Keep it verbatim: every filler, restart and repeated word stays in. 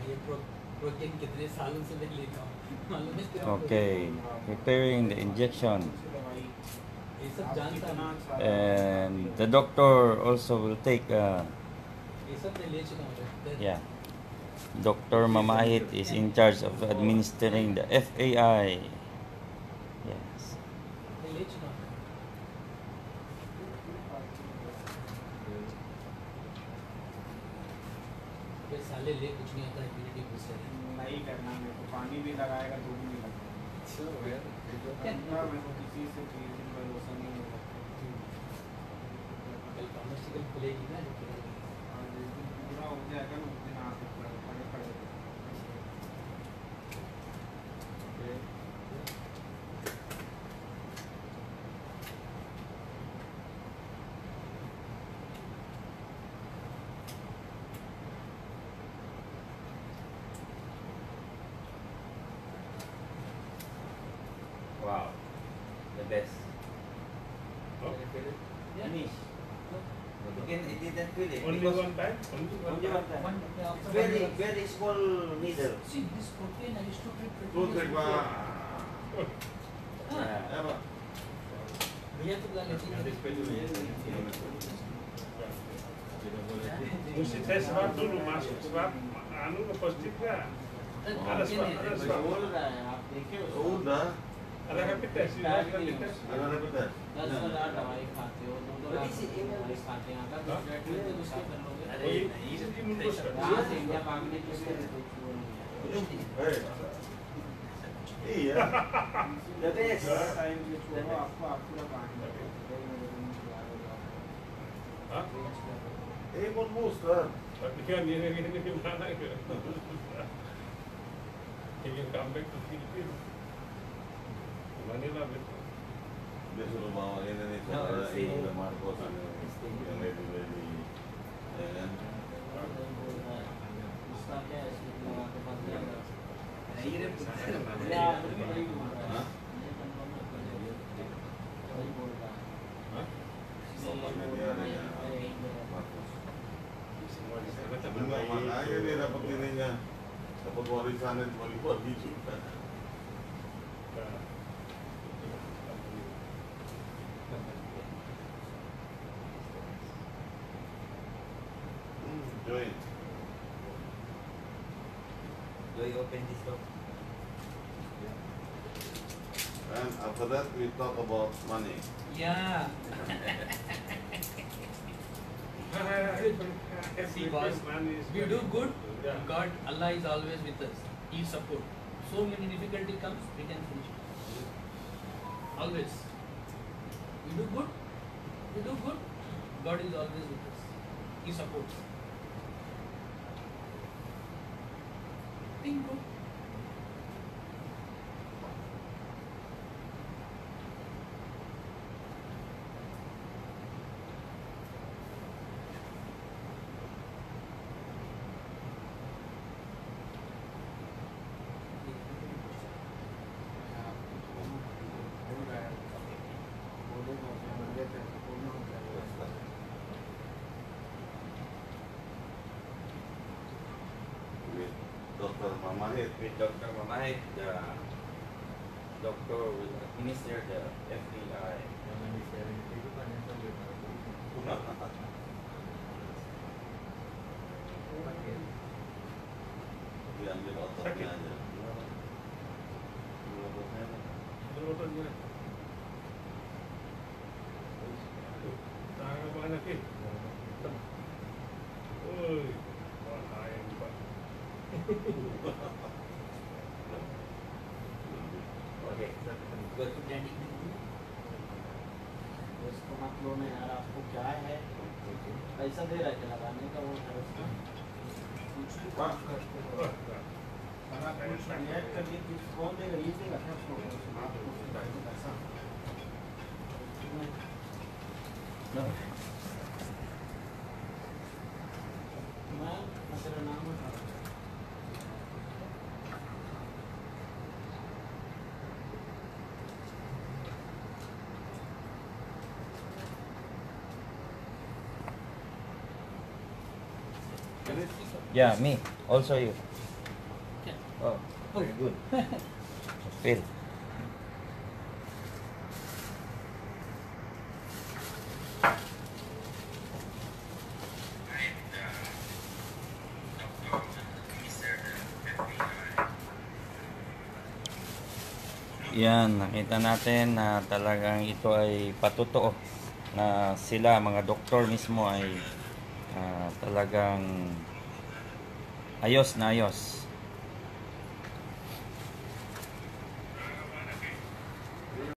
Okay, preparing the injection. And the doctor also will take uh, yeah. Doctor Mamahit is in charge of administering the F A I. Yes. साले ले कुछ नहीं आता immunity booster नहीं करना मेरे को पानी भी लगाएगा तो भी नहीं लगता मेरे को किसी से क्रिएटिव भरोसा नहीं होगा कल फार्मास्यूटिकल खुलेगी ना जो पूरा हो जाएगा ना उस दिन आ सकता है खड़े खड़े Wow, the best. Oh. Finish. Again, it didn't feel it. Only one time? Only one Only time? one time. One, yeah, after Very, one- very small needle. See, this protein I used to treat for Two, two three, years before. one. Yeah. Ever. भैया तो गाले Mesti tes swab dulu, masuk swab, anu ke positif nggak? Ada swab, ada swab. बोल रहा है आप देखिए Oh, dah. Ada rapid test, ini ada rapid test. Ada apa dah? दस हजार दवाई खाते हो दो दो लाख दवाई खाते हैं अगर हाँ? फ्लैट में तो उसके कर लोगे Oh, ini ini imun booster. यहाँ से इंडिया भागने के लिए वो नहीं है Eh. Iya. The best. Time के छोड़ो आपको आप पूरा पानी Hah? Imun booster. Tapi kan ini ini ini gimana gitu? Ingin comeback to Philippines. Manila betul. Dia suruh bawa ini nih No, saudara stay. ini Marcos ini yang lady lady ya kan? उसका क्या है इसमें लगा के बंद कर दो Ini या वही बोल रहा है Hah? वही बोल रहा है Hah? Ini dia nih ya, Marcos. Semua di sana tapi Enggak, makanya dia dapat ininya, dapat warisannya cuma lima juta. Hmm, join. Do you open this door? And after that we talk about money. Yeah. See, boss, we do good. Yeah. God, Allah is always with us. He support. So many difficulty comes, we can finish it. Always. We do good. We do good. God is always with us. He supports. Think good. With Doctor Mamahit. With Doctor Mamahit, the doctor will administer the F A I. Diambil ototnya Sakit. aja. Ambil ototnya aja. Betul dia. Tangan mana ke? Oi, bahaya ni pak. Okay, go to planning. उसको मत लो ना यार, आपको क्या है पैसा दे रहा है क्या लगाने का वो है उसका Pak, रिएक्ट करके कुछ कौन देगा ये देगा क्या उसको आपको पैसा No. मैं तेरा नाम बता Yeah, me. Also you. Oh, very good. Feel. Yan, nakita natin na talagang ito ay patotoo na sila, mga doktor mismo ay ah, talagang ayos na ayos